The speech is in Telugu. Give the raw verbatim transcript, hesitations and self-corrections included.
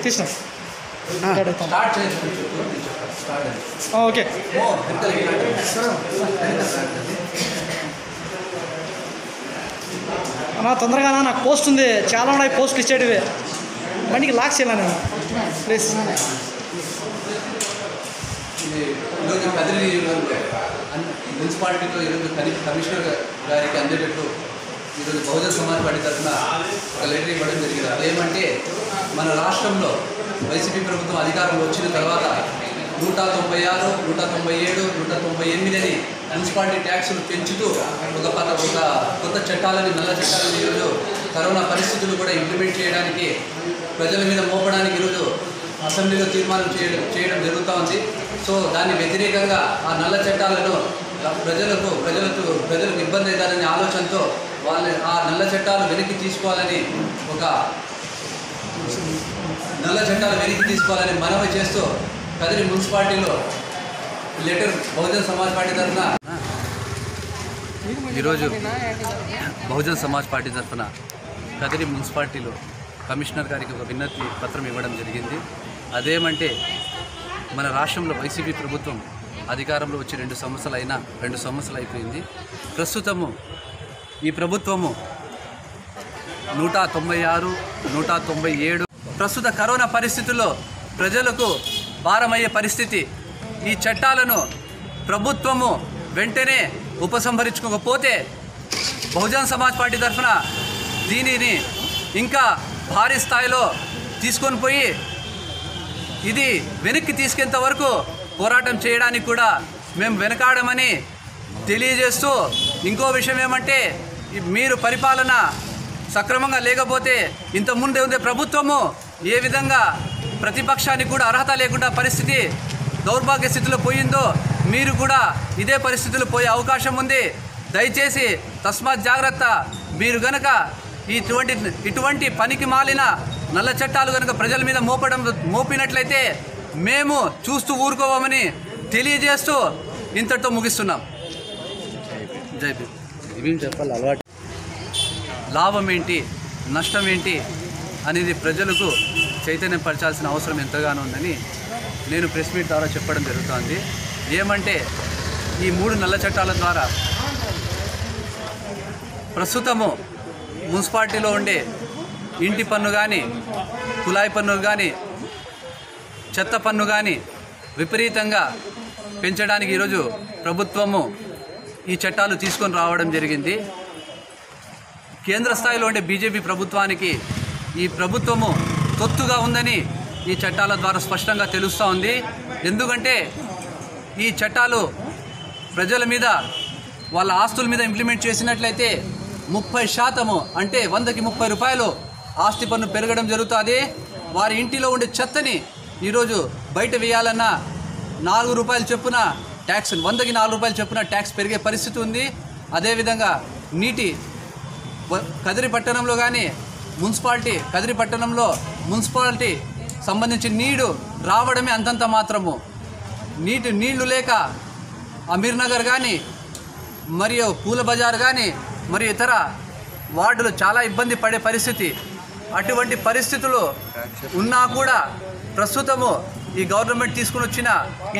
కృష్ణ ఓకే అన్నా తొందరగా నాకు పోస్ట్ ఉంది, చాలా ఉన్నాయి పోస్టులు ఇచ్చేటివి, బండికి లాక్ చేయాలి నేను ప్లీజ్. ఈరోజు కదిరి మున్సిపాలిటీలో ఈరోజు కమిషనర్ గారికి అందేటట్టు ఈరోజు బహుజన సమాజ్ పార్టీ తరఫున ఒక లెటర్ ఇవ్వడం జరిగింది. అదేమంటే మన రాష్ట్రంలో వైసీపీ ప్రభుత్వం అధికారంలో వచ్చిన తర్వాత నూట తొంభై ఆరు నూట తొంభై ఏడు నూట తొంభై ఎనిమిది అని మున్సిపాలిటీ ట్యాక్సులు పెంచుతూ ఒక పద ఒక కొత్త చట్టాలని నల్ల చట్టాలని ఈరోజు కరోనా పరిస్థితులు కూడా ఇంప్లిమెంట్ చేయడానికి ప్రజల మీద మోపడానికి ఈరోజు అసెంబ్లీలో తీర్మానం చేయడం చేయడం జరుగుతూ ఉంది. సో దాన్ని వ్యతిరేకంగా ఆ నల్ల చట్టాలను ప్రజలకు ప్రజలకు ప్రజలకు ఇబ్బంది అవుతారనే ఆలోచనతో వాళ్ళ ఆ నల్ల చట్టాలు వెనక్కి తీసుకోవాలని ఒక నల్ల చట్టాలు వెనక్కి తీసుకోవాలని మనవి చేస్తూ కదిరి మున్సిపాలిటీలో లెటర్ బహుజన సమాజ్ పార్టీ తరఫున ఈరోజు బహుజన సమాజ్ పార్టీ తరఫున కదిరి మున్సిపాలిటీలో కమిషనర్ గారికి ఒక విన్నతి పత్రం ఇవ్వడం జరిగింది. అదేమంటే మన రాష్ట్రంలో వైసీపీ ప్రభుత్వం అధికారంలో వచ్చి రెండు సంవత్సరాలు అయినా రెండు సంవత్సరాలు అయిపోయింది. ప్రస్తుతము ఈ ప్రభుత్వము నూట తొంభై ఆరు నూట తొంభై ఏడు ప్రస్తుత కరోనా పరిస్థితుల్లో ప్రజలకు భారమయ్యే పరిస్థితి. ఈ చట్టాలను ప్రభుత్వము వెంటనే ఉపసంహరించుకోకపోతే బహుజన సమాజ్ పార్టీ తరఫున దీనిని ఇంకా భారీ స్థాయిలో తీసుకొని పోయి ఇది వెనక్కి తీసుకెంత వరకు పోరాటం చేయడానికి కూడా మేము వెనకాడమని తెలియజేస్తూ, ఇంకో విషయం ఏమంటే మీరు పరిపాలన సక్రమంగా లేకపోతే ఇంత ముందే ఉండే ప్రభుత్వము ఏ విధంగా ప్రతిపక్షానికి కూడా అర్హత లేకుండా పరిస్థితి దౌర్భాగ్య స్థితిలో పోయిందో మీరు కూడా ఇదే పరిస్థితుల్లో పోయే అవకాశం ఉంది. దయచేసి తస్మాత్ జాగ్రత్త. మీరు గనక ఇటువంటి ఇటువంటి పనికి మాలిన నల్ల చట్టాలు కనుక ప్రజల మీద మోపడం మోపినట్లయితే మేము చూస్తూ ఊరుకోవమని తెలియజేస్తూ ఇంతటితో ముగిస్తున్నాం. జై భీమ్. ఇవేం చెప్పాలి, అలవాటు లాభం ఏంటి నష్టం ఏంటి అనేది ప్రజలకు చైతన్యం పరచాల్సిన అవసరం ఎంతగానో ఉందని నేను ప్రెస్ మీట్ ద్వారా చెప్పడం జరుగుతుంది. ఏమంటే ఈ మూడు నల్ల చట్టాల ద్వారా ప్రస్తుతము మున్సిపాలిటీలో ఉండే ఇంటి పన్ను కానీ కుళాయి పన్ను కానీ చెత్త పన్ను కానీ విపరీతంగా పెంచడానికి ఈరోజు ప్రభుత్వము ఈ చట్టాలు తీసుకొని రావడం జరిగింది. కేంద్ర స్థాయిలో ఉండే బీజేపీ ప్రభుత్వానికి ఈ ప్రభుత్వము తొత్తుగా ఉందని ఈ చట్టాల ద్వారా స్పష్టంగా తెలుస్తూ ఉంది. ఎందుకంటే ఈ చట్టాలు ప్రజల మీద వాళ్ళ ఆస్తుల మీద ఇంప్లిమెంట్ చేసినట్లయితే ముప్పై శాతము అంటే వందకి ముప్పై రూపాయలు ఆస్తి పన్ను పెరగడం జరుగుతుంది. వారి ఇంటిలో ఉండే చెత్తని ఈరోజు బయట వేయాలన్నా నాలుగు రూపాయలు చొప్పున ట్యాక్స్ వందకి నాలుగు రూపాయలు చొప్పున ట్యాక్స్ పెరిగే పరిస్థితి ఉంది. అదేవిధంగా నీటి కదిరి పట్టణంలో కానీ మున్సిపాలిటీ కదిరి పట్టణంలో మున్సిపాలిటీ సంబంధించిన నీరు రావడమే అంతంత మాత్రము. నీటి నీళ్లు లేక అమీర్ నగర్ కానీ మరియు పూల బజార్ కానీ మరియు ఇతర వార్డులు చాలా ఇబ్బంది పడే పరిస్థితి. అటువంటి పరిస్థితులు ఉన్నా కూడా ప్రస్తుతము ఈ గవర్నమెంట్ తీసుకుని వచ్చిన